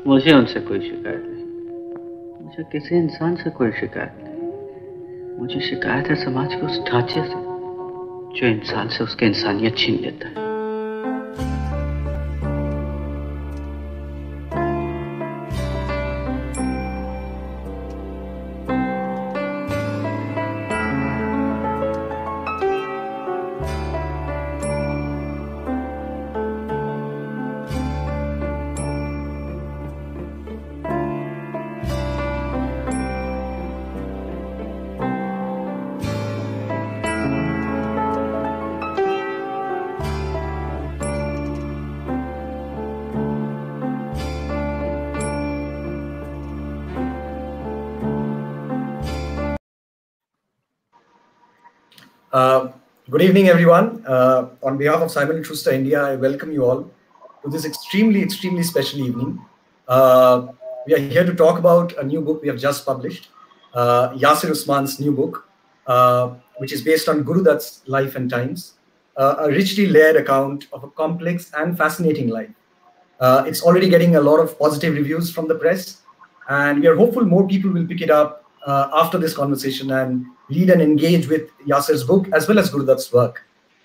मुझे उनसे कोई शिकायत नहीं। मुझे किसी इंसान से कोई शिकायत नहीं। मुझे शिकायत है समाज के उस ढांचे से जो इंसान से उसकी इंसानियत छीन लेता है। Good evening, everyone. On behalf of Simon & Schuster India, I welcome you all to this extremely special evening. We are here to talk about a new book we have just published, Yasir Usman's new book, which is based on Guru Dutt's life and times, a richly layered account of a complex and fascinating life. It's already getting a lot of positive reviews from the press, and we are hopeful more people will pick it up after this conversation and read and engage with Yasir's book as well as Guru Dutt's work.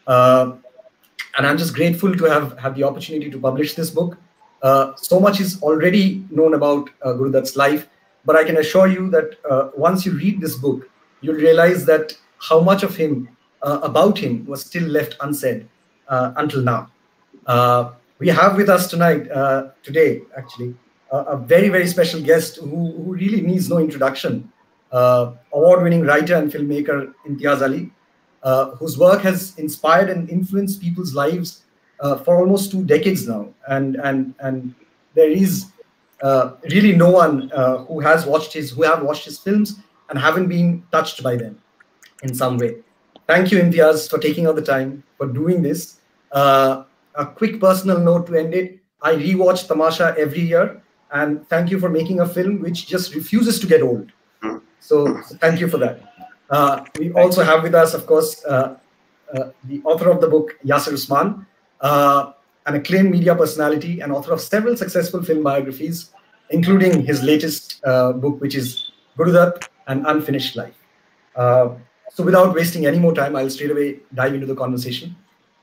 And I'm just grateful to have had the opportunity to publish this book. So much is already known about Guru Dutt's life, but I can assure you that once you read this book, you'll realize that how much of him, about him, was still left unsaid until now. We have with us today, actually, a very special guest who really needs no introduction. Award-winning writer and filmmaker Imtiaz Ali, whose work has inspired and influenced people's lives for almost 2 decades now, and there is really no one who have watched his films and haven't been touched by them in some way. Thank you, Imtiaz, for taking out the time for doing this. A quick personal note to end it: I rewatch Tamasha every year, and thank you for making a film which just refuses to get old. So thank you for that. We also have with us, of course, the author of the book, Yasir Usman, an acclaimed media personality and author of several successful film biographies, including his latest book, which is Guru Dutt, An Unfinished Life. So without wasting any more time, I'll straight away dive into the conversation.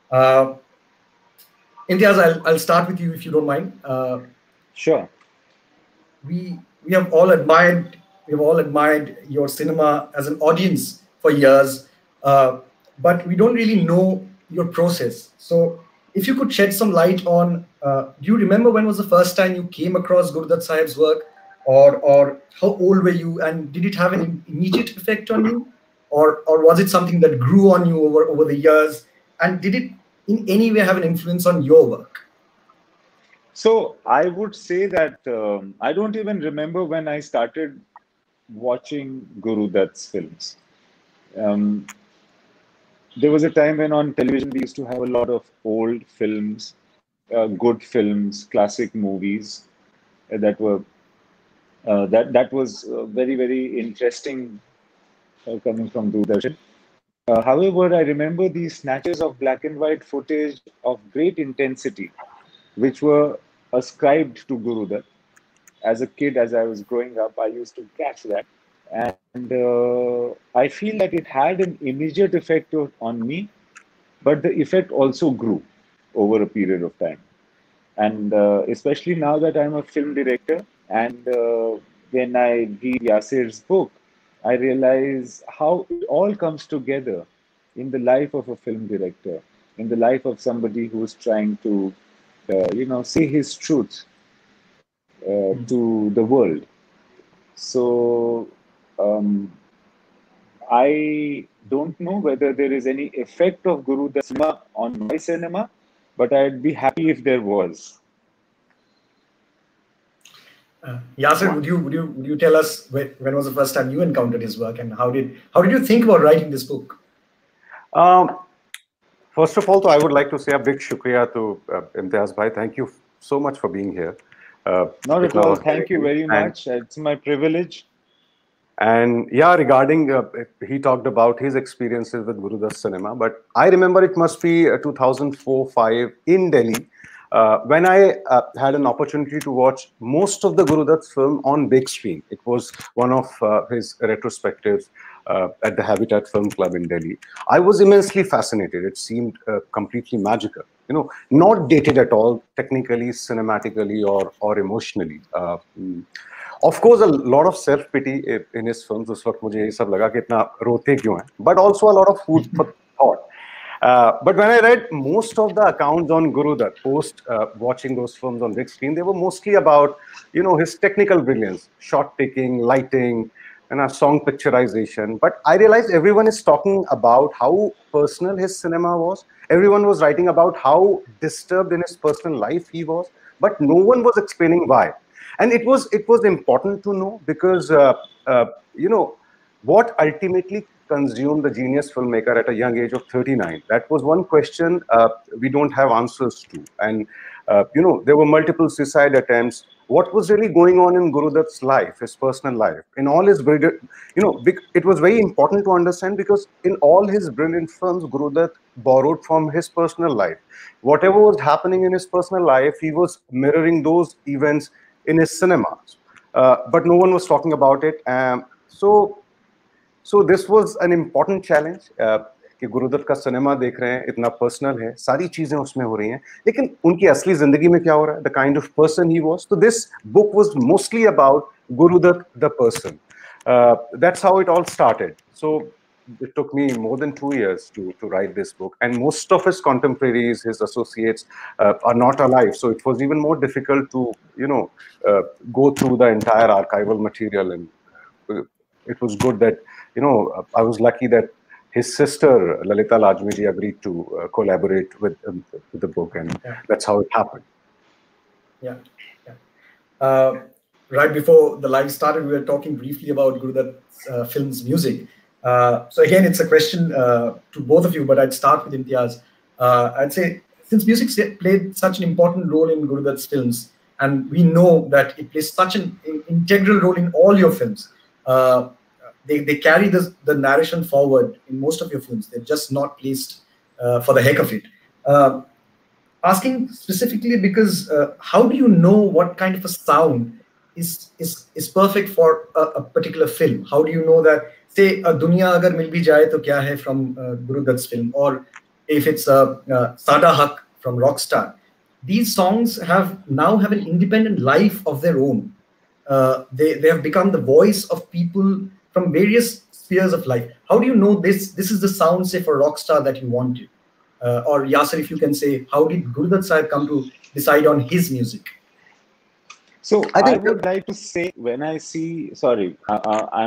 Imtiaz, I'll start with you if you don't mind. Sure. We have all admired your cinema as an audience for years, but we don't really know your process. So if you could shed some light on, do you remember when was the first time you came across Guru Dutt Sahib's work, or how old were you, and did it have an immediate effect on you, or was it something that grew on you over the years, and did it in any way have an influence on your work? So I would say that I don't even remember when I started watching Guru Dutt's films. There was a time when on television we used to have a lot of old films, good films, classic movies that were that was very interesting coming from Doordarshan. However, I remember these snatches of black and white footage of great intensity, which were ascribed to Guru Dutt. As a kid, as I was growing up, I used to catch that. And I feel that it had an immediate effect on me, but the effect also grew over a period of time. And especially now that I'm a film director, and when I read Yasir's book, I realize how it all comes together in the life of a film director, in the life of somebody who's trying to, say his truth to the world. So I don't know whether there is any effect of Guru Dutt cinema on my cinema, but I'd be happy if there was. Yasir, would you tell us when was the first time you encountered his work, and how did you think about writing this book? First of all, I would like to say a big shukriya to Imtiaz Bhai. Thank you so much for being here. Not at all. Thank you very much. It's my privilege. And yeah, regarding, he talked about his experiences with Guru Dutt cinema, but I remember it must be 2004-05 in Delhi. when I had an opportunity to watch most of the Guru Dutt's film on big screen. It was one of his retrospectives at the Habitat Film Club in Delhi. I was immensely fascinated. It seemed completely magical. You know, not dated at all, technically, cinematically, or emotionally. Of course, a lot of self-pity in his films. उस वक्त मुझे ये सब लगा कि इतना रोते क्यों हैं? But also a lot of food for thought. But when I read most of the accounts on Guru Dutt post watching those films on big screen, they were mostly about, you know, his technical brilliance, shot taking, lighting, and a song picturization. But I realized everyone is talking about how personal his cinema was. Everyone was writing about how disturbed in his personal life he was, but no one was explaining why. And it was important to know because you know, what ultimately consumed the genius filmmaker at a young age of 39? That was one question we don't have answers to. And you know, there were multiple suicide attempts. What was really going on in Guru Dutt's life, his personal life, in all his brilliant, you know, it was very important to understand because in all his brilliant films, Guru Dutt borrowed from his personal life. Whatever was happening in his personal life, he was mirroring those events in his cinemas. But no one was talking about it. So this was an important challenge कि गुरु दत्त का cinema देख रहे हैं, इतना personal है, सारी चीजें उसमें हो रही हैं, लेकिन उनकी असली जिंदगी में क्या हो रहा है, the kind of person he was. So this book was mostly about Guru Dutt the person. That's how it all started. So it took me more than 2 years to write this book, and most of his contemporaries, his associates, are not alive. So it was even more difficult to, you know, go through the entire archival material. And it was good that, you know, I was lucky that his sister Lalita Lajmi agreed to collaborate with the book, and that's how it happened. Right before the live started, we were talking briefly about Guru Dutt's film's music. So again, it's a question to both of you, but I'd start with Imtiaz. I'd say, since music played such an important role in Guru Dutt's films, and we know that it plays such an integral role in all your films, they carry the narration forward in most of your films. They're just not placed for the heck of it. Asking specifically because how do you know what kind of a sound is perfect for a particular film? How do you know that, say, Duniya Agar Mil Bhi Jaye To Kya Hai from Guru Dutt's film, or if it's Sada Haq from Rockstar, these songs now have an independent life of their own. They have become the voice of people from various spheres of life. How do you know this is the sound, say, for Rockstar that you wanted? Or Yasser, if you can say, how did Guru Dutt Sahib come to decide on his music? So I would like to say, when I see, sorry, I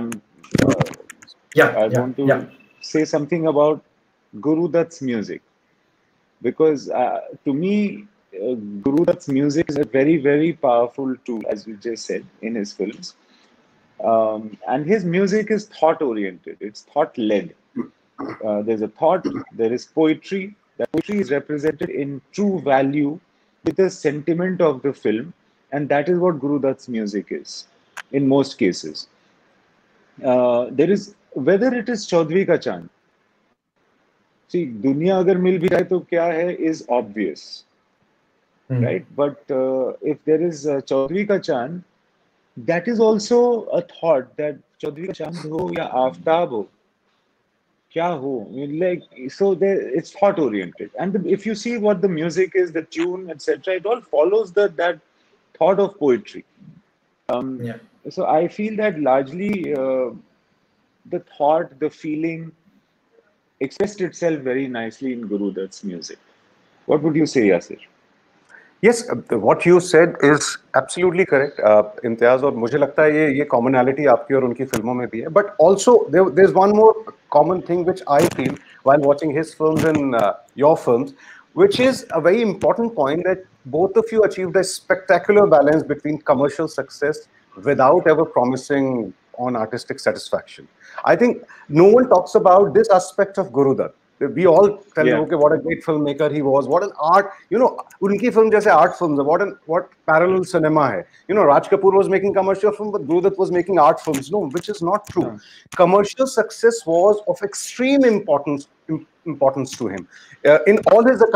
want to say something about Guru Dutt's music, because to me, Guru Dutt's music is a very, very powerful tool, as you just said, in his films. And his music is thought-oriented. It's thought-led. There's a thought, there is poetry. That poetry is represented in true value with the sentiment of the film. And that is what Guru Dutt's music is, in most cases. There is, whether it is Chaudhary Ka Chand. See, Duniya Agar Mil Bhi Jaye To Kya Hai is obvious. Right? But if there is Chaudhary Ka Chand, that is also a thought, that Chaudhary Ka Chand ho ya Aftab ho, kya ho, like, so it's thought oriented. And if you see what the music is, the tune, etc., it all follows that thought of poetry. So I feel that largely the thought, the feeling expressed itself very nicely in Guru Dutt's music. What would you say, Yasser? Yes, what you said is absolutely correct, Imtiaz, और मुझे लगता है ये commonality आपकी और उनकी फिल्मों में भी है. But also there's one more common thing which I feel while watching his films and your films, which is a very important point, that both of you achieved a spectacular balance between commercial success without ever promising on artistic satisfaction. I think no one talks about this aspect of Guru Dutt. We all tell you, okay, what a great filmmaker he was, what an art, you know, unki film jaise art films, what parallel cinema hai. You know, Raj Kapoor was making commercial films, but Guru Dutt was making art films. No, which is not true. Commercial success was of extreme importance to him. In all his accounts,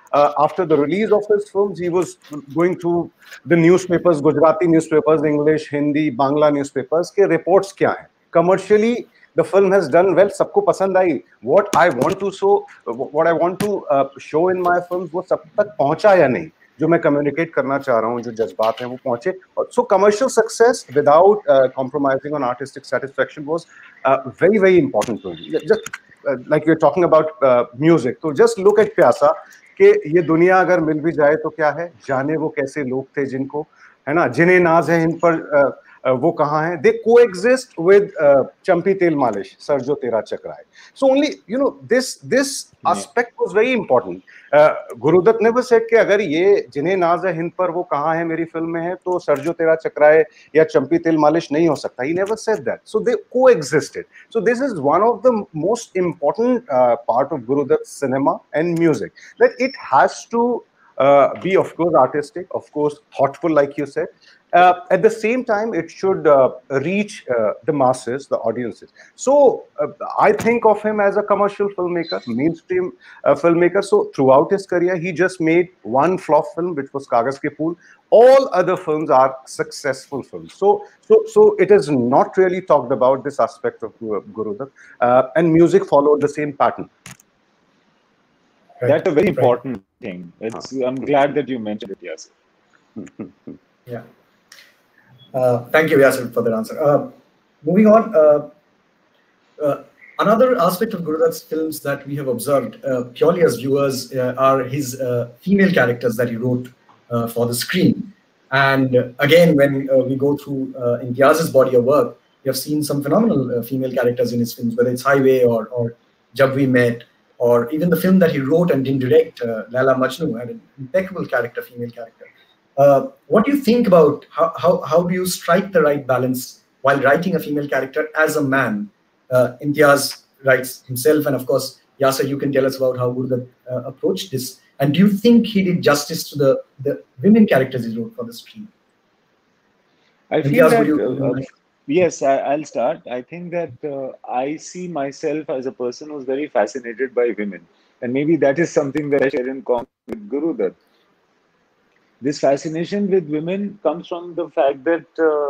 after the release of his films, he was going through the newspapers, Gujarati newspapers, English, Hindi, Bangla newspapers, के reports क्या हैं. Commercially, the film has done well. सबको पसंद आई. What I want to show in my films, वो सब तक पहुंचा या नहीं? जो मैं communicate करना चाह रहा हूँ, जो जज्बात हैं वो पहुंचे. So commercial success without compromising on artistic satisfaction was very, very important to me. Just like we're talking about music, so just look at प्यासा कि ये दुनिया अगर मिल भी जाए तो क्या है, जाने वो कैसे लोग थे जिनको, है ना, जिन्हें नाज है इन पर वो कहाँ हैं. They coexist with चंपी तेल मालिश, सर जो तेरा चकराए. So only, you know, this aspect was very important. Gurudatt never said कि अगर ये जिन्हें नाज है हिंद पर वो कहाँ है मेरी फिल्म में है तो सर जो तेरा चकराए या चंपी तेल मालिश नहीं हो सकता. He never said that. So they coexisted. So this is one of the most important part of Gurudutt's cinema and music, that it has to be, of course, artistic, of course, thoughtful, like you said. At the same time, it should reach the masses, the audiences. So I think of him as a commercial filmmaker, mainstream filmmaker. So throughout his career, he just made one flop film, which was Kagaz Ke Phool. All other films are successful films. So it is not really talked about this aspect of Gurudutt, and music followed the same pattern. Right. That's a very important thing. I'm glad that you mentioned it, Yasir. Yeah. Thank you, Yasir, for that answer. Moving on, another aspect of Gurudutt's films that we have observed purely as viewers are his female characters that he wrote for the screen. And again, when we go through Imtiaz's body of work, we have seen some phenomenal female characters in his films, whether it's Highway or Jab We Met, or even the film that he wrote and didn't direct, Laila Majnu, had an impeccable character, female character. What do you think about how do you strike the right balance while writing a female character as a man? Imtiaz writes himself, and of course, Yasir, you can tell us about how Gurudutt approached this. And do you think he did justice to the women characters he wrote for the screen? I feel that, yes, I'll start. I think that I see myself as a person who's very fascinated by women. And maybe that is something that I share in common with Gurudutt. This fascination with women comes from the fact that,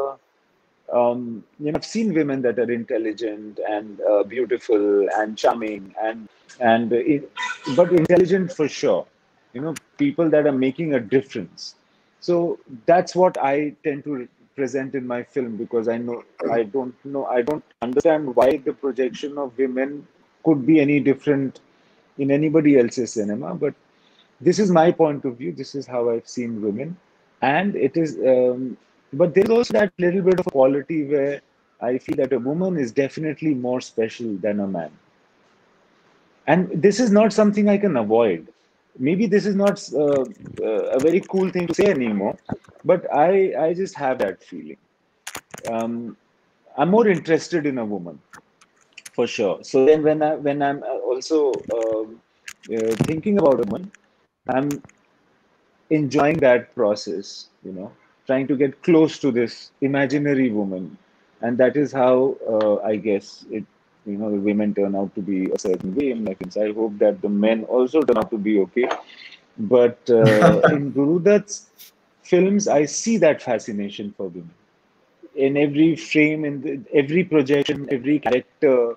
I've seen women that are intelligent and beautiful and charming, but intelligent for sure. People that are making a difference. So that's what I tend to present in my film, because I don't understand why the projection of women could be any different in anybody else's cinema, but this is my point of view. This is how I've seen women, and it is but there's also that little bit of quality where I feel that a woman is definitely more special than a man, and this is not something I can avoid. Maybe this is not a very cool thing to say anymore, but I just have that feeling. I'm more interested in a woman, for sure. So then when I'm also thinking about a woman, I'm enjoying that process, trying to get close to this imaginary woman. And that is how I guess the women turn out to be a certain way in my films. I hope that the men also turn out to be okay. But in Gurudutt's films, I see that fascination for women. In every frame, in every projection, every character.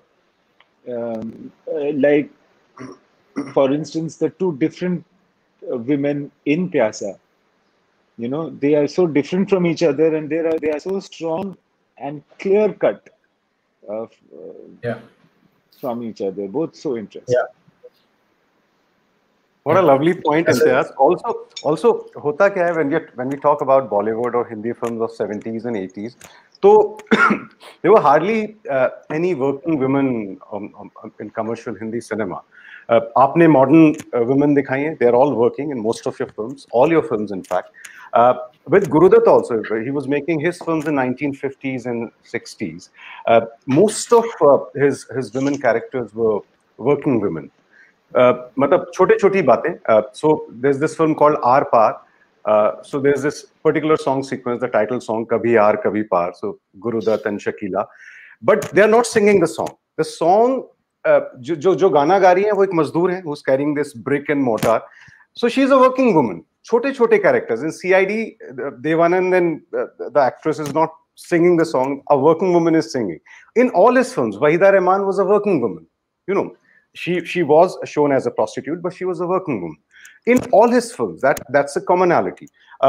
Like, for instance, the two different women in Pyasa, they are so different from each other, and they are so strong and clear cut from each other, both so interesting. Yeah. What a lovely point, Imtiaz. Also, hota kya hai when we talk about Bollywood or Hindi films of 70s and 80s, so there were hardly any working women in commercial Hindi cinema. Aapne modern women दिखाई हैं, they're all working in most of your films, all your films in fact. With Gurudutt also, he was making his films in 1950s and 60s. Most of his women characters were working women. मतलब छोटी बातें. So there's this film called Aar Paar. So there's this particular song sequence, the title song, Kabhi Aar Kabhi Paar. So Gurudutt and Shakila, but they're not singing the song. The song जो गाना गा रही है वो एक मजदूर है who's carrying this brick and mortar. So she's a working woman. Chote characters. In CID, Devanand, the actress is not singing the song. A working woman is singing. In all his films, Wahida Rehman was a working woman. You know, she was shown as a prostitute, but she was a working woman. In all his films, that's a commonality.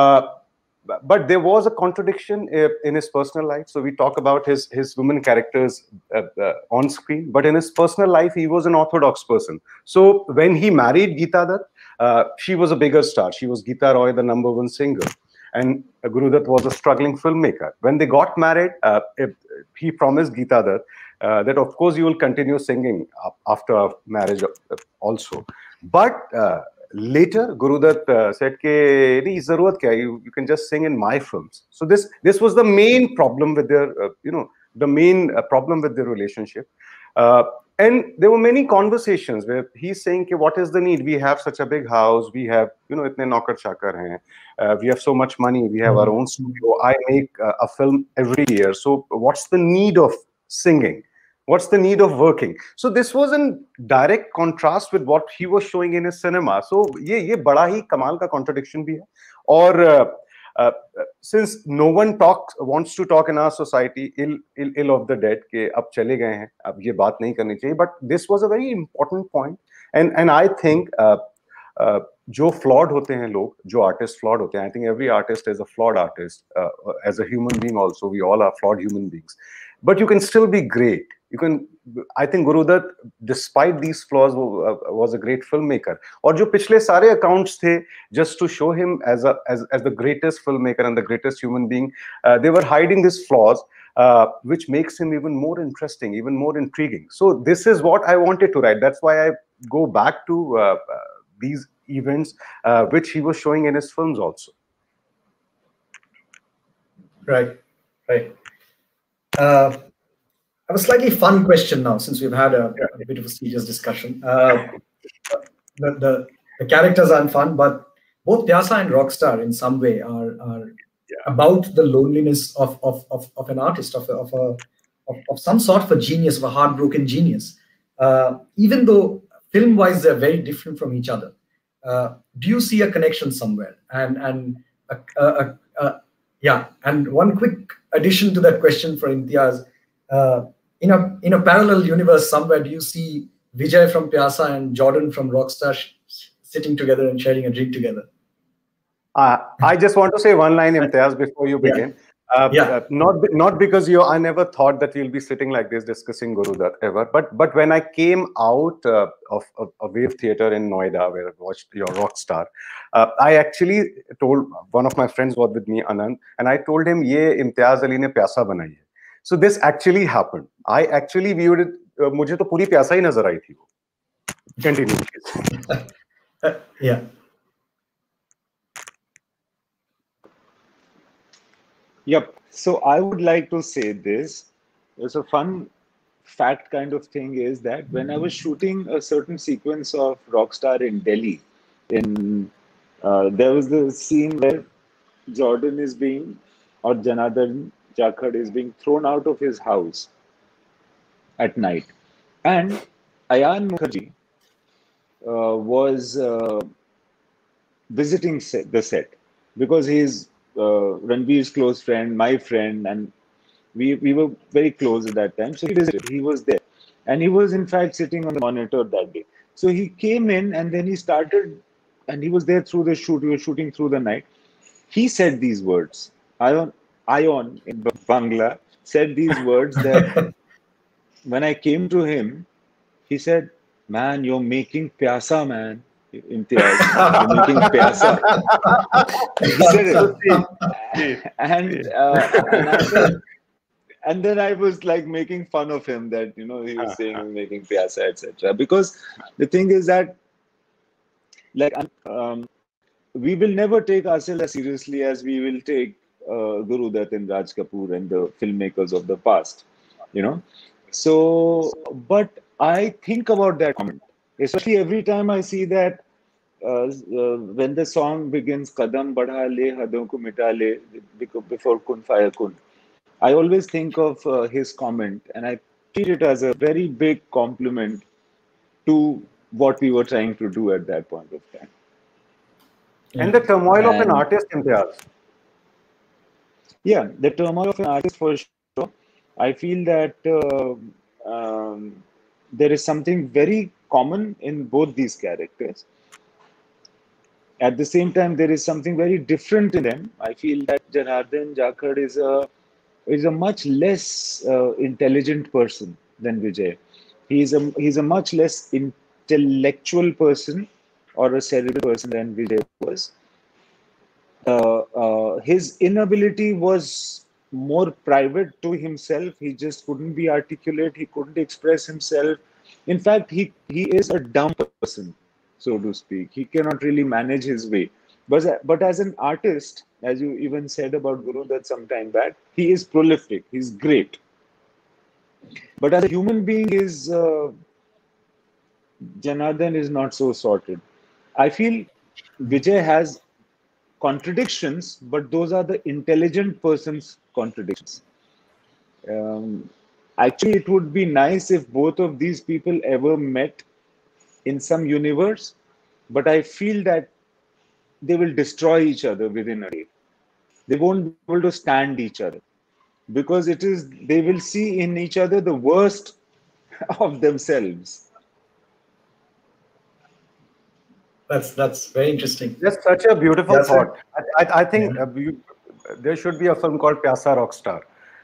But there was a contradiction in his personal life. So we talk about his women characters on screen, but in his personal life, he was an orthodox person. So when he married Geeta Dutt, she was a bigger star. She was Geeta Roy, the #1 singer. And Guru Dutt was a struggling filmmaker. When they got married, he promised Geeta Dutt that, of course, you will continue singing after our marriage also. But later, Guru Dutt said, "Nahi, zarurat kya hai? You can just sing in my films." So this was the main problem with their, the main problem with their relationship. And there were many conversations where he's saying, what is the need? We have such a big house. We have, itne naukar chakar hain. We have so much money. We have our own studio. I make a film every year. So what's the need of singing? What's the need of working? So this was in direct contrast with what he was showing in his cinema. So ye bada hi kamal ka contradiction bhi hai. Or since no one wants to talk in our society ill of the dead ke ab chale gaye hain, ab ye baat nahi karni chahiye, but this was a very important point. And I think जो flawed होते हैं लोग, जो artist flawed होते हैं, I think every artist is a flawed artist. As a human being also, we all are flawed human beings. But you can still be great. I think Guru Dutt, despite these flaws, was a great filmmaker. और जो पिछले सारे accounts थे, just to show him as the greatest filmmaker and the greatest human being, they were hiding these flaws, which makes him even more interesting, even more intriguing. So this is what I wanted to write. That's why I go back to these events, which he was showing in his films also. Right. I have a slightly fun question now, since we've had a bit of a serious discussion. The characters aren't fun, but both Pyasa and Rockstar in some way are about the loneliness of an artist, of some sort of a genius, of a heartbroken genius. Even though film-wise they're very different from each other, do you see a connection somewhere? And one quick addition to that question for Imtiaz. In a parallel universe somewhere, do you see Vijay from Pyasa and Jordan from Rockstar sitting together and sharing a drink together? I just want to say one line, Imtiaz, before you begin. Not because I never thought that we'll be sitting like this discussing Guru Dutt ever. But when I came out of a Wave Theatre in Noida, where I watched your Rockstar, I actually told one of my friends was with me, Anand, and I told him, "Ye Imtiaz Ali ne Pyasa banai hai." So this actually happened. I actually viewed it. मुझे तो पूरी प्यासा ही नजर आई थी वो. Continue, please. Yeah. Yep. So I would like to say this. It's a fun fact kind of thing is that when I was shooting a certain sequence of Rockstar in Delhi, there was the scene where Jordan is being, or Janardhan Jakhad is being thrown out of his house at night. And Ayan Mukherjee was visiting the set because he's Ranveer's close friend, my friend, and we were very close at that time. So he visited, he was there. And he was in fact sitting on the monitor that day. So he came in and then he started, and he was there through the shoot, we were shooting through the night. He said these words, Ayan in Bangla said these words that when I came to him, he said, "Man, you're making Pyasa, man. Imtiaz, you're making Pyasa." He said it. And then I was like making fun of him that, he was saying he's making Pyasa, etc. Because the thing is that, like, we will never take ourselves as seriously as we will take Guru Dutt and Raj Kapoor and the filmmakers of the past, So, but I think about that comment, especially every time I see that when the song begins, Qadam Badha Le, Hadon Ko Mita Le, before Kun Faya Kun, I always think of his comment, and I treat it as a very big compliment to what we were trying to do at that point of time. And the turmoil of an And artist, Imtiaz. yeah, the turmoil of an artist for sure. I feel that there is something very common in both these characters. At the same time, there is something very different in them. I feel that Janardhan Jakhad is a much less intelligent person than Vijay. He's a much less intellectual person or a cerebral person than Vijay was. His inability was more private to himself. He just couldn't be articulate. He couldn't express himself. In fact, he is a dumb person, so to speak. He cannot really manage his way. But as an artist, as you even said about Guru that some time back, he is prolific. He's great. But as a human being, his Janardhan is not so sorted. I feel Vijay has contradictions, but those are the intelligent person's contradictions. Um, Actually, it would be nice if both of these people ever met in some universe, but I feel that they will destroy each other within a day. They won't be able to stand each other because it is they will see in each other the worst of themselves. That's very interesting. That's such a beautiful Yes, sir. thought. I think there should be a film called Pyasa Rockstar.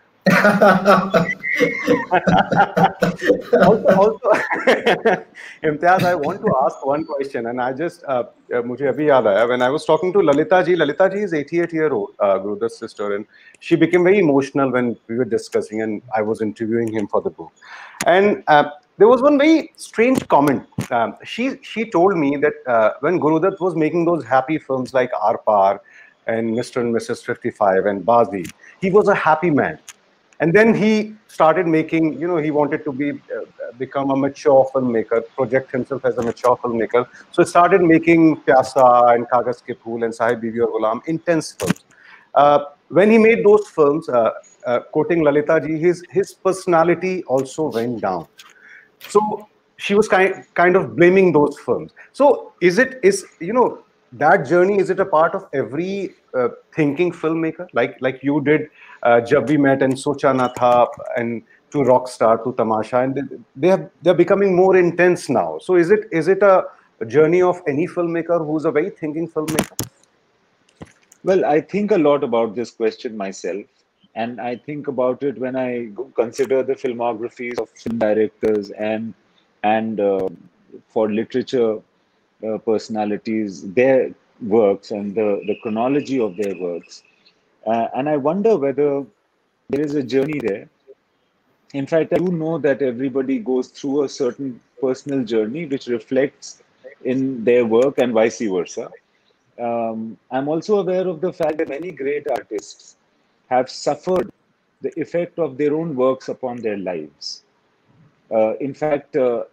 Also, Imtiaz, I want to ask one question, and I just मुझे अभी याद आया when I was talking to Lalita ji. Lalita ji is 88-year-old Gurudat's sister, and she became very emotional when we were discussing, and I was interviewing him for the book. And there was one very strange comment. She told me that when Gurudat was making those happy films like Arpar and Mr. and Mrs. 55 and Bazi, he was a happy man. And then he started making, he wanted to become a mature filmmaker, project himself as a mature filmmaker. So he started making Pyasa and Kagaz Ke Phool and Sahib Bibi Aur Ghulam, intense films. When he made those films, quoting Lalita ji, his personality also went down. So she was kind of blaming those films. So is that journey, is it a part of every thinking filmmaker, like you did Jab We Met and Socha Na Tha, and to Rockstar, to Tamasha, and they're becoming more intense now. So is it a journey of any filmmaker who's a very thinking filmmaker? Well, I think a lot about this question myself, and I think about it when I consider the filmographies of film directors and for literature personalities, their works and the chronology of their works. And I wonder whether there is a journey there. In fact, I do know that everybody goes through a certain personal journey which reflects in their work and vice versa. I'm also aware of the fact that many great artists have suffered the effect of their own works upon their lives. In fact,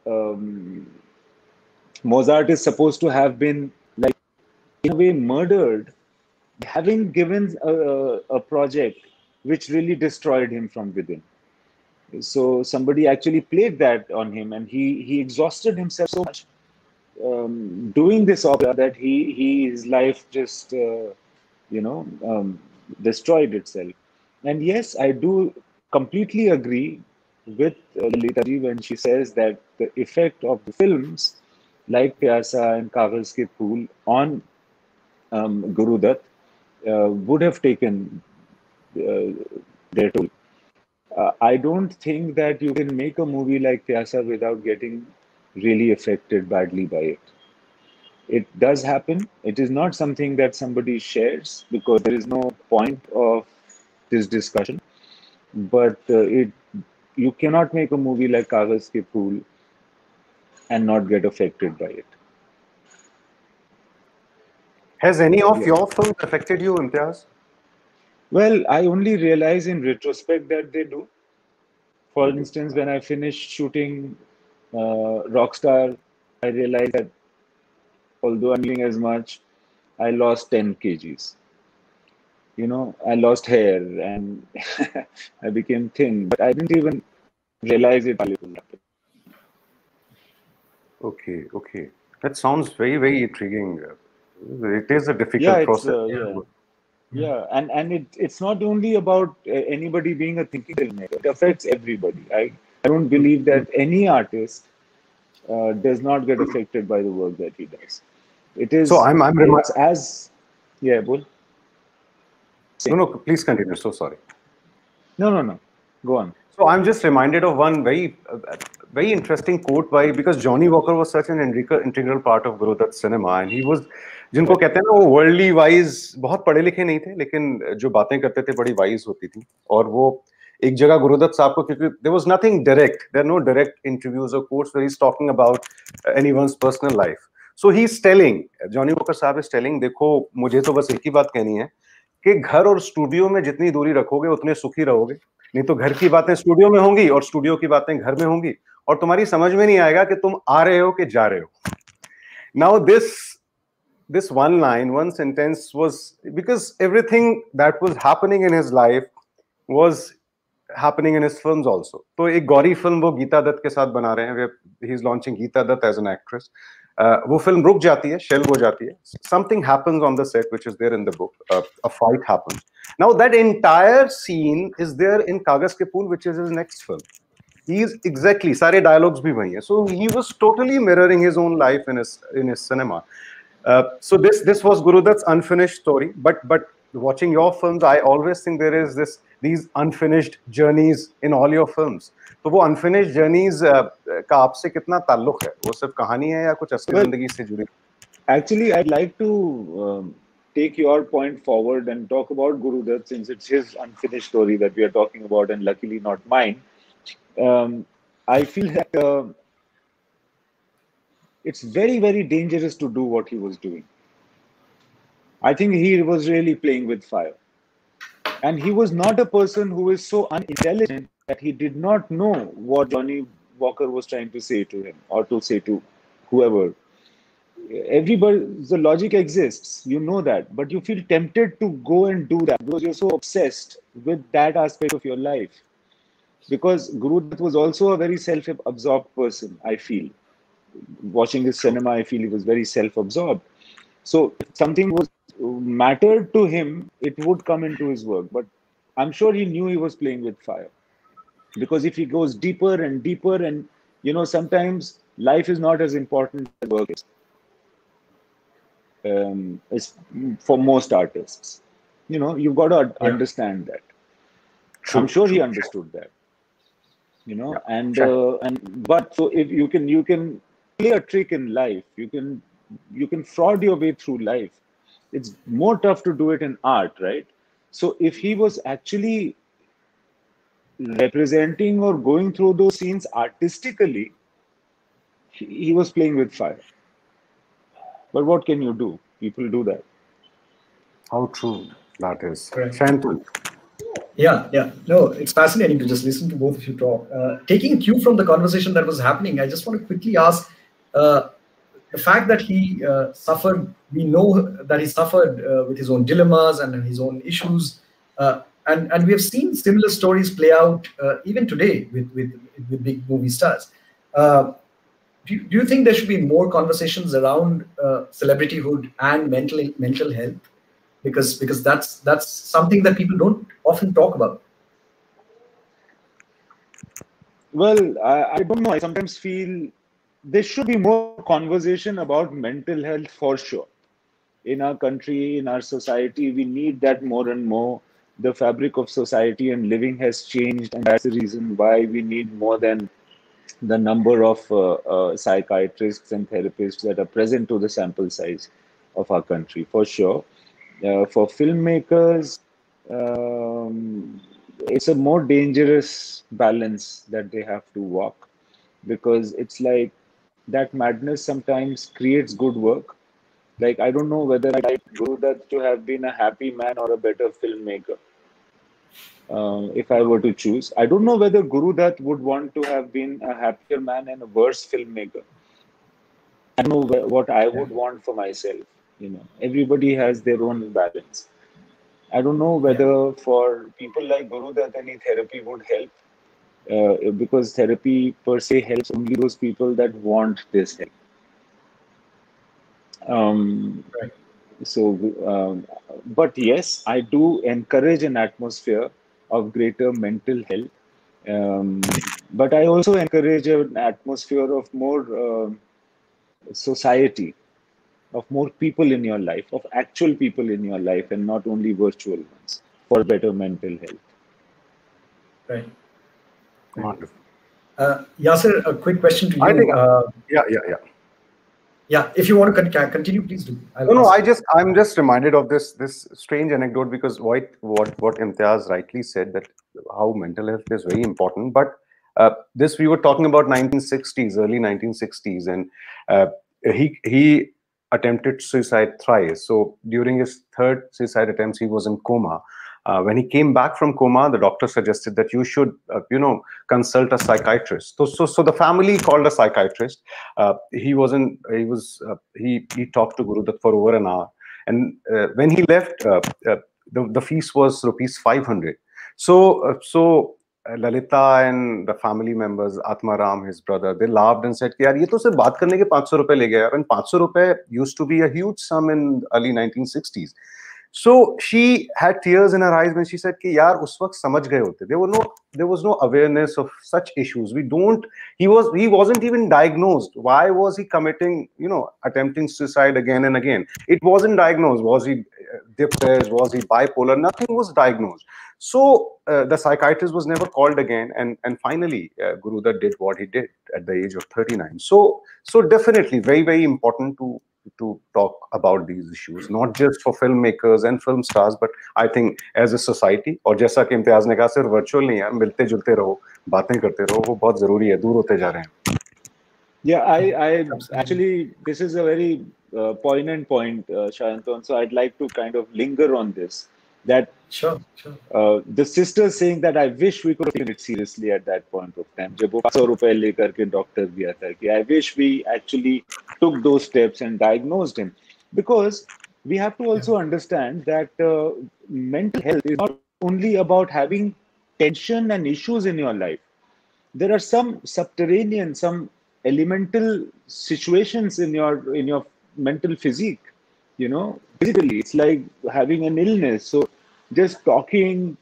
Mozart is supposed to have been, like, in a way, murdered, having given a project which really destroyed him from within. So somebody actually played that on him, and he exhausted himself so much doing this opera that his life just destroyed itself. And yes, I do completely agree with Lalita ji when she says that the effect of the films like Pyasa and Kagaz Ke Phool on Guru Dutt would have taken their toll. I don't think that you can make a movie like Pyasa without getting really affected badly by it. It does happen. It is not something that somebody shares because there is no point of this discussion. But you cannot make a movie like Kagaz Ke Phool and not get affected by it. Has any of your films affected you, Imtiaz? Well, I only realize in retrospect that they do. For instance, when I finished shooting Rockstar, I realized that although I'm doing as much, I lost 10 kgs. I lost hair and I became thin, but I didn't even realize it. Okay. That sounds very, very intriguing. It is a difficult Yeah, it's process. yeah, and it's not only about anybody being a thinking filmmaker. It affects everybody. I don't believe that any artist does not get affected by the work that he does. So I'm It's as yeah, Bull. no, please continue. So sorry. No. Go on. So I'm just reminded of one very interesting quote by, because Johnny Walker was such an integral part of Gurudutt cinema, and he was, जिनको कहते हैं ना, वो worldly wise, बहुत पढ़े लिखे नहीं थे, लेकिन जो बातें करते थे बड़ी wise होती थी. और वो एक जगह गुरुदत्त साहब को, क्योंकि there was nothing direct, there are no direct interviews or quotes where he's talking about anyone's personal life. So he's telling, Johnny Walker साहब is telling, देखो मुझे तो बस एक ही बात कहनी है कि घर और स्टूडियो में जितनी दूरी रखोगे उतने सुखी रहोगे, नहीं तो घर की बातें स्टूडियो में होंगी और स्टूडियो की बातें घर में होंगी, और तुम्हारी समझ में नहीं आएगा कि तुम आ रहे हो कि जा रहे हो. Now this one line, one sentence was, because everything that was happening in his life was happening in his films also. तो एक गौरी फिल्म वो गीता दत्त के साथ बना रहे हैं, he is launching Geeta Dutt as an actress. वो फिल्म रुक जाती है, शेल्व हो जाती है. Something happens on the set which is there in the book. A fight happens. Now that entire scene is there in Kaagaz Ke Phool, which is his next film. He is exactly, सारे dialogues भी वही हैं. So he was totally mirroring his own life in his cinema. So this was Gurudutt's unfinished story. But watching your films, I always think there is these unfinished journeys in all your films. तो वो unfinished journeys का आपसे कितना ताल्लुक है? वो सिर्फ कहानी है या कुछ असली जिंदगी से जुड़ी? Actually, I'd like to take your point forward and talk about Gurudutt, since it's his unfinished story that we are talking about, and luckily not mine. I feel that it's very, very dangerous to do what he was doing. I think he was really playing with fire. And he was not a person who is so unintelligent that he did not know what Johnny Walker was trying to say to him, or to say to whoever. Everybody, the logic exists, you know that, but you feel tempted to go and do that because you're so obsessed with that aspect of your life. Because Gurudutt was also a very self-absorbed person, I feel. Watching his cinema, I feel he was very self-absorbed. So if something was mattered to him, it would come into his work. But I'm sure he knew he was playing with fire. Because if he goes deeper and deeper, and sometimes life is not as important as work is for most artists. You've got to understand that. I'm sure he understood that. But so if you can play a trick in life, you can fraud your way through life. It's more tough to do it in art, right? So if he was actually representing or going through those scenes artistically, he was playing with fire. But what can you do? People do that. How true that is. Shantu. Yeah. No, it's fascinating to just listen to both of you talk. Taking a cue from the conversation that was happening, I just want to quickly ask, the fact that he suffered, we know that he suffered with his own dilemmas and his own issues. And we have seen similar stories play out even today with big movie stars. Do you think there should be more conversations around celebrityhood and mental health? Because that's something that people don't often talk about. Well, I don't know. I sometimes feel there should be more conversation about mental health for sure. In our country, in our society, we need that more and more. The fabric of society and living has changed, and that's the reason why we need more than the number of psychiatrists and therapists that are present to the sample size of our country, for sure. For filmmakers, it's a more dangerous balance that they have to walk, because it's like that madness sometimes creates good work. Like, I don't know whether I'd like Gurudutt to have been a happy man or a better filmmaker. If I were to choose, I don't know whether Gurudutt would want to have been a happier man and a worse filmmaker. I don't know what I would want for myself. Everybody has their own balance. I don't know whether for people like Gurudutt any therapy would help, because therapy per se helps only those people that want this help. So, but yes, I do encourage an atmosphere of greater mental health. But I also encourage an atmosphere of more society, of more people in your life, of actual people in your life, and not only virtual ones, for better mental health. Right. Wonderful. Yasser, a quick question to I you. think, yeah. Yeah, if you want to continue, please do. No, I'm just reminded of this strange anecdote, because what Imtiaz rightly said, that how mental health is very important. But this, we were talking about 1960s, early 1960s, and he attempted suicide thrice. So during his third suicide attempts, he was in coma. When he came back from coma, the doctor suggested that you should, consult a psychiatrist. So the family called a psychiatrist. He talked to Gurudutt for over an hour, and when he left, the fees was rupees 500. So Lalita and the family members, Atmaram, his brother, they laughed and said, "यार ये तो सिर्फ बात करने के 500 रुपए ले गया." And 500 रुपए used to be a huge sum in early 1960s. So she had tears in her eyes when she said कि यार उस वक्त समझ गए होते. There was no awareness of such issues. He wasn't even diagnosed. Why was he committing, attempting suicide again and again? It wasn't diagnosed. Was he depressed? Was he bipolar? Nothing was diagnosed. So the psychiatrist was never called again, and finally Gurudutt did what he did at the age of 39. So definitely very, very important to talk about these issues, not just for filmmakers and film stars, but I think as a society. और जैसा कि इम्तियाज ने कहा, सिर्फ virtual नहीं है, मिलते जुलते रहो, बातें करते रहो, वो बहुत जरूरी है, दूर होते जा रहे हैं. Yeah, I actually, this is a very poignant point, Shayantan. So I'd like to kind of linger on this. That Sure. The sisters saying that I wish we could have taken it seriously at that point of time. जब वो 500 रुपए लेकर के doctor गया था कि I wish we actually took those steps and diagnosed him, because we have to also understand that mental health is not only about having tension and issues in your life. There are some subterranean, some elemental situations in your mental physique. Physically, it's like having an illness. So just talking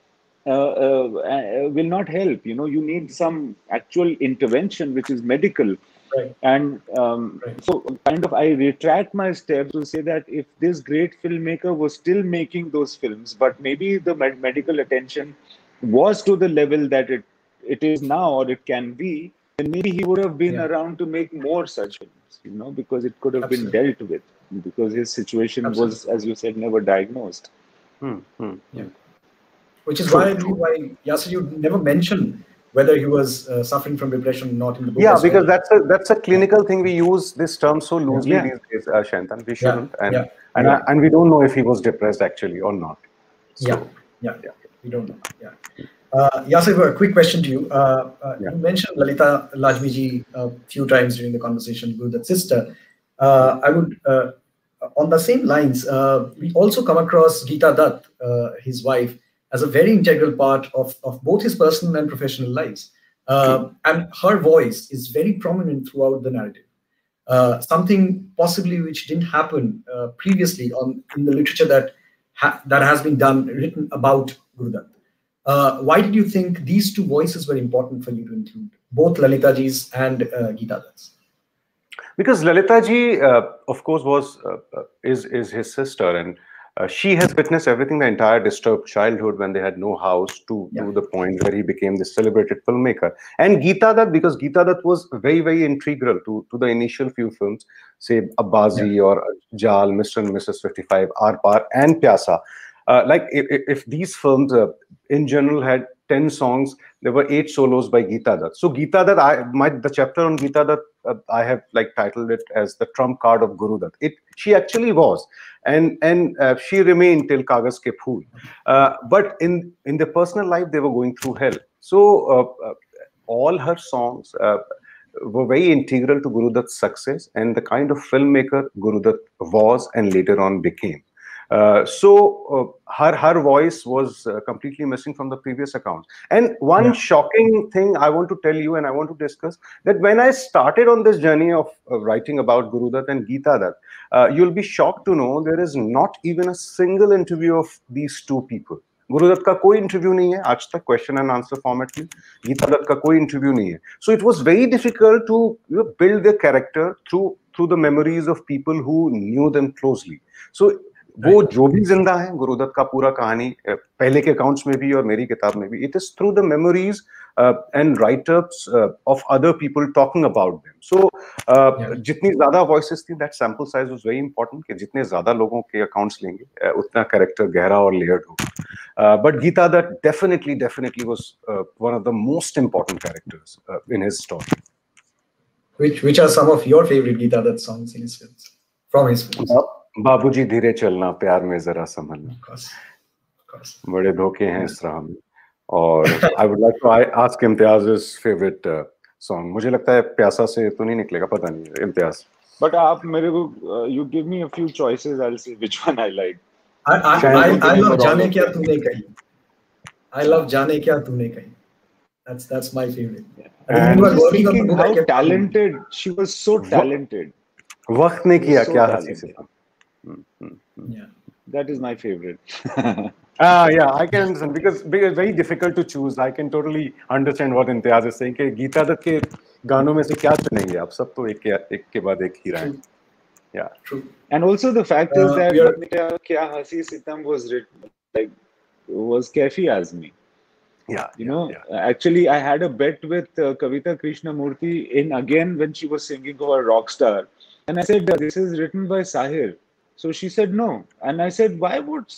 will not help. You need some actual intervention, which is medical. Right. And Right. so kind of I retract my steps to say that if this great filmmaker was still making those films, but maybe the medical attention was to the level that it is now, or it can be, then maybe he would have been around to make more such films, because it could have been dealt with, because his situation was, as you said, never diagnosed. Yeah. Which is why Yasser, you never mentioned whether he was suffering from depression or not in the book. Yeah, because that's a clinical thing. We use this term so loosely these days, Shayantan. We shouldn't, and we don't know if he was depressed actually or not. So, we don't know. Yasser, a quick question to you. You mentioned Lalita Lajmiji a few times during the conversation with that sister. I would, on the same lines, we also come across Geeta Dutt, his wife, as a very integral part of both his personal and professional lives. And her voice is very prominent throughout the narrative. Something possibly which didn't happen previously in the literature that has been written about Gurudutt. Why did you think these two voices were important for you to include, both Lalita Ji's and Geeta Dutt's? Because Lalita Ji, of course, is his sister, and she has witnessed everything, the entire disturbed childhood when they had no house, to the point where he became this celebrated filmmaker. And Geeta Dutt, because Geeta Dutt was very, very integral to the initial few films, say Abbazi or Jal, Mr. and Mrs. 55, Aar-Paar, and Pyasa. Like if these films in general had 10 songs, there were 8 solos by Geeta Dutt. So Geeta Dutt, the chapter on Geeta Dutt, I have titled it as the trump card of Gurudutt. She actually was, and she remained till Kagaz Ke Phool. But in their personal life, they were going through hell. So all her songs were very integral to Gurudutt's success and the kind of filmmaker Gurudutt was and later on became. So her voice was completely missing from the previous accounts. And one shocking thing I want to tell you, and I want to discuss, that when I started on this journey of writing about Guru Dutt and Geeta Dutt, you'll be shocked to know there is not even a single interview of these two people. Guru Dutt का कोई interview नहीं है आज तक, question and answer format में गीता दत्त का कोई interview नहीं है. So it was very difficult to build the character through the memories of people who knew them closely. So वो जो भी जिंदा है गुरु दत्त का पूरा कहानी पहले के अकाउंट्स में भी और मेरी किताब में भी, it is through the memories and write-ups of other people talking about them. So जितनी ज्यादा voices थी, that sample size was very important, कि जितने ज्यादा लोगों के accounts लेंगे उतना character गहरा और layered होगा. But Geeta Dutt definitely was one of the most important characters in his story. Which are some of your favorite Geeta Dutt songs in his films, from his films? बाबूजी धीरे चलना, प्यार में जरा संभलना, Of course. बड़े धोखे हैं इस राह में. और I would like to ask Imtiaz's favorite song. मुझे लगता है प्यासा से तो नहीं निकलेगा, पता नहीं इम्तियाज. But आप मेरे को you give me a few choices, I'll see which one I like. I love जाने क्या तूने कही. I love जाने क्या तूने कही. That's my favorite. And thinking how talented she was, so talented. वक्त ने किया क्या हंसी से. Yeah. That is my favorite. Yeah, I can understand because it's very difficult to choose. I can totally understand what Imtiaz is saying. कि गीता दत्त के गानों में से क्या चुनेंगे आप, सब तो एक के बाद एक ही रहे. Yeah. True. And also the fact is that Kya Hasi Sitam was written like was Kaifi Azmi. Yeah. You know, actually I had a bet with Kavita Krishnamurthy in again when she was singing for Rockstar, and I said this is written by Sahir. So she said no, and I said, why would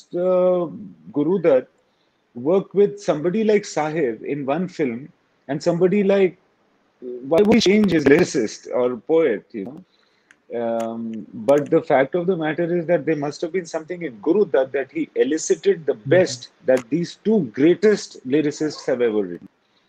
Guru Dutt work with somebody like Sahir in one film, and somebody like, why would he change his lyricist or poet, you know? But the fact of the matter is that there must have been something in Guru Dutt that he elicited the best that these two greatest lyricists have ever written.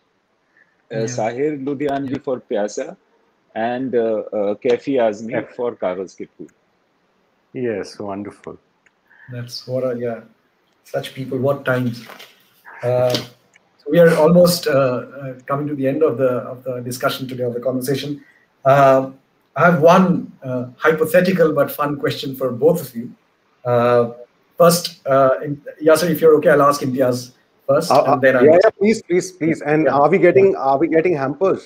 Sahir Ludhianvi for Pyasa and Kaifi Azmi for Kagaz Ke Phool. Yes, wonderful. That's what such people, what times. So we are almost coming to the end of the discussion today, of the conversation. I have one hypothetical but fun question for both of you. First, Yasser, if you're okay, I'll ask Imtiaz first, and then please. And are we getting hampers?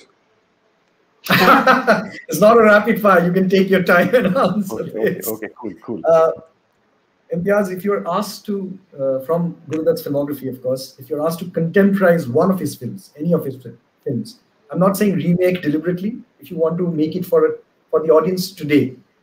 It's not a rapid fire. You can take your time and answer. Okay, cool. Imtiaz, if you're asked to, from Guru Dutt's filmography, of course, if you're asked to contemporize one of his films, any of his films, I'm not saying remake deliberately. If you want to make it for the audience today,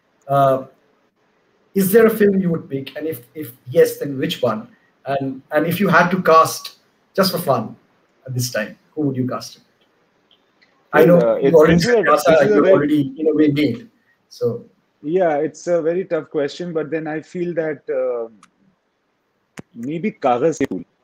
is there a film you would pick? And if yes, then which one? And if you had to cast just for fun at this time, who would you cast it? I know you've already in a way made. So yeah, it's a very tough question, but then I feel that maybe Kagaz Ke Phool.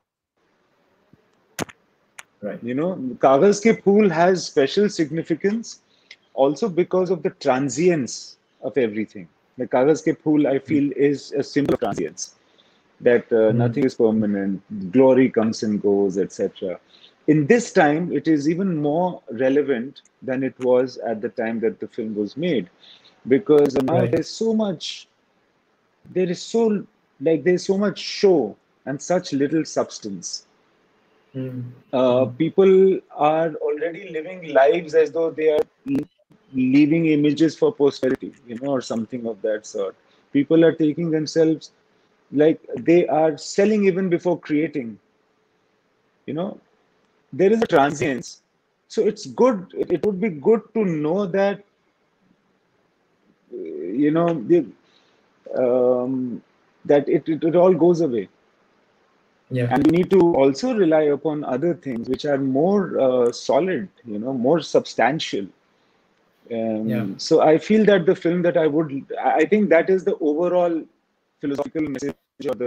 Right. You know, Kagaz Ke Phool has special significance also because of the transience of everything. The Kagaz Ke Phool, I feel, is a symbol of transience. That nothing is permanent, glory comes and goes, etc. In this time, it is even more relevant than it was at the time that the film was made, because now there's so much, there's so much show and such little substance. People are already living lives as though they are leaving images for posterity, you know, or something of that sort. People are taking themselves like they are selling even before creating, you know. There is a transience, so it's good. It would be good to know that, you know, that it all goes away. Yeah. And you need to also rely upon other things which are more solid, you know, more substantial. So I feel that the film that I think that is the overall philosophical message of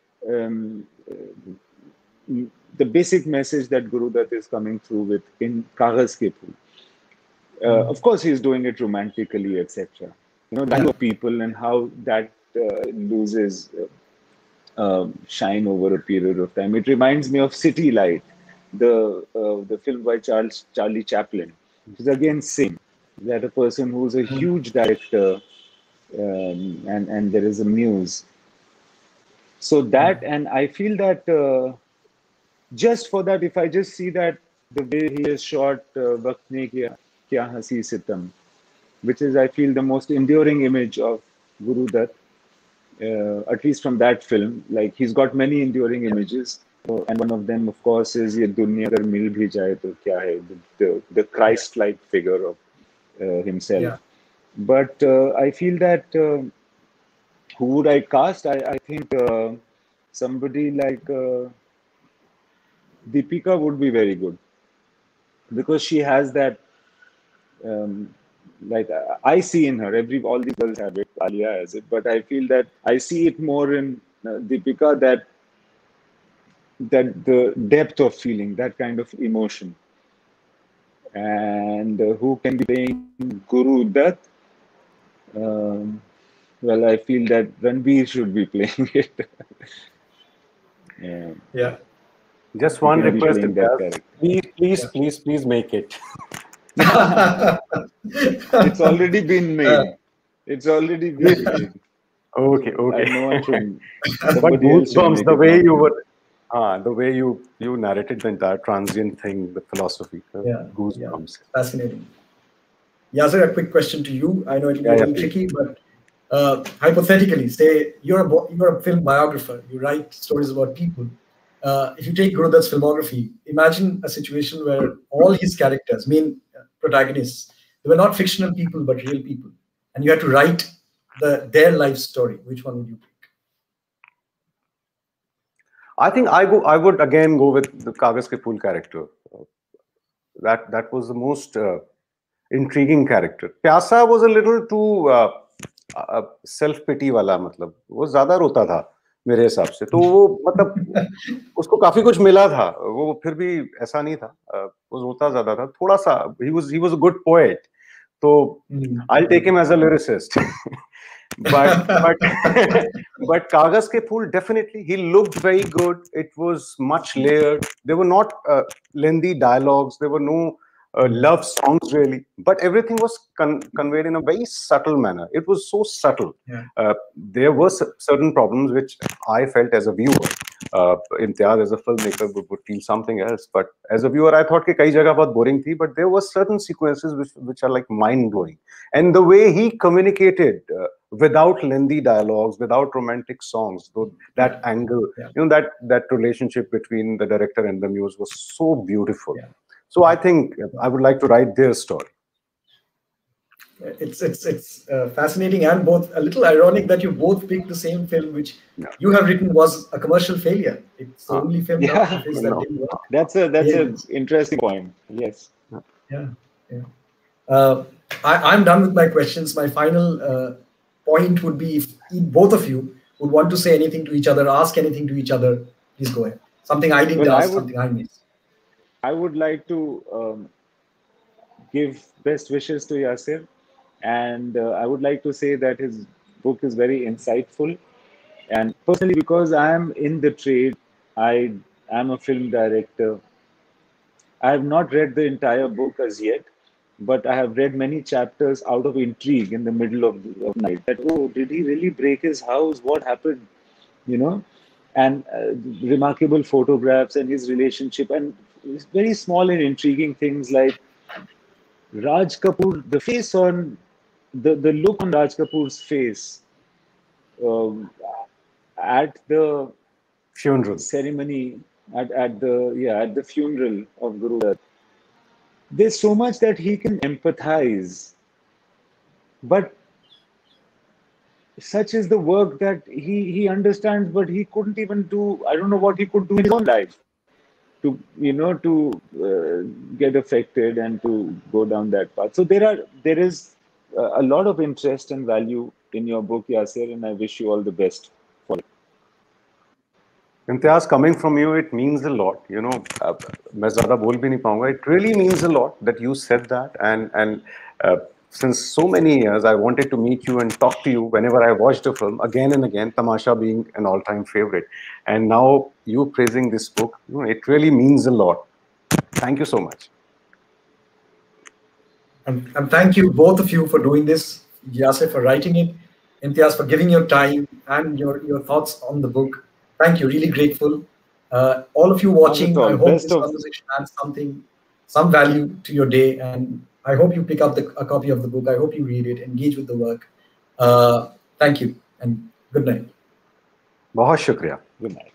the basic message that Guru Dutt is coming through with in Kagaz Ke Phool. Of course, he's doing it romantically, etc. You know, the people and how that loses shine over a period of time. It reminds me of City Light, the film by Charlie Chaplin, which is again same, that a person who's a huge director, and there is a muse. So that, and I feel that just for that, if I just see that the way he has shot Waqt Ne Kya Hasi Sitam, which is, I feel, the most enduring image of Guru Dutt, at least from that film. Like, he's got many enduring images, and one of them, of course, is Ye Dunya Agar Mil Bhi Jaye To Kya Hai, the Christ-like figure of himself. Yeah. But I feel that who would I cast? I think somebody like Deepika would be very good, because she has that, like, I see in her, all these girls have it, Alia has it, but I feel that I see it more in Deepika, that the depth of feeling, that kind of emotion. And who can be playing Guru Dutt? Well, I feel that Ranbir should be playing it. Yeah. Just one He can be request, playing that Imtiaz. character. Please make it. It's already been made. It's already been made. Okay. No one should. But Somebody else should Goosebumps, make the it, way not you me. were, the way you narrated the entire transient thing, the philosophy, Yeah. Goosebumps. Fascinating. Yasser, a quick question to you. I know it'll be a little please. tricky, but hypothetically, say you're a film biographer. You write stories about people. If you take Guru Dutt's filmography, imagine a situation where all his characters, main protagonists, they were not fictional people but real people, and you had to write their life story. Which one would you pick? I think I would again go with the Kagaz Ke Phool character. That was the most intriguing character. Pyasa was a little too self pity वाला, मतलब वो ज्यादा रोता था मेरे हिसाब से. तो वो मतलब उसको काफी कुछ मिला था, वो फिर भी ऐसा नहीं था, वो रोता ज्यादा था थोड़ा सा. He was a good poet, so I'll take him as a lyricist. but Kagaz Ke Phool, definitely, he looked very good. It was much layered. There were not lengthy dialogues. There were no love songs really, but everything was conveyed in a very subtle manner. It was so subtle. Yeah. There were certain problems which I felt as a viewer. Imtiaz as a filmmaker would feel something else, but as a viewer I thought कि कई जगह बहुत boring थी, but there were certain sequences which are like mind-blowing, and the way he communicated without lengthy dialogues, without romantic songs, that angle, that relationship between the director and the muse was so beautiful. Yeah. So I think I would like to write their story. It's fascinating and both a little ironic that you both picked the same film, which you have written was a commercial failure. It's the only film that didn't work. That's an interesting point. Yes. Yeah. I'm done with my questions. My final point would be, if both of you would want to say anything to each other, ask anything to each other, please go ahead. Something I didn't ask, something I missed. I would like to give best wishes to Yasser, and I would like to say that his book is very insightful. And personally, because I am in the trade, I am a film director. I have not read the entire book as yet, but I have read many chapters out of intrigue in the middle of the night. That, oh, did he really break his house? What happened? And remarkable photographs and his relationship, and very small and intriguing things like Raj Kapoor, the face on the look on Raj Kapoor's face at the funeral ceremony, at the funeral of Guru Dutt. There's so much that he can empathize, but such is the work that he understands, but he couldn't even do. I don't know what he could do in his own life to get affected and to go down that path. So there is a lot of interest and value in your book, Yasser, and I wish you all the best for it. Imtiaz, coming from you, it means a lot. मैं ज़्यादा बोल भी नहीं पाऊंगा. It really means a lot that you said that, and since so many years, I wanted to meet you and talk to you whenever I watched a film again and again, Tamasha being an all-time favorite. And now you praising this book, it really means a lot. Thank you so much. And thank you, both of you, for doing this. Yasir for writing it, Imtiaz for giving your time and your thoughts on the book. Thank you, really grateful. All of you watching, I hope this conversation adds some value to your day, and I hope you pick up a copy of the book. I hope you read it, engage with the work. Thank you, and good night. Bahut shukriya. Good night.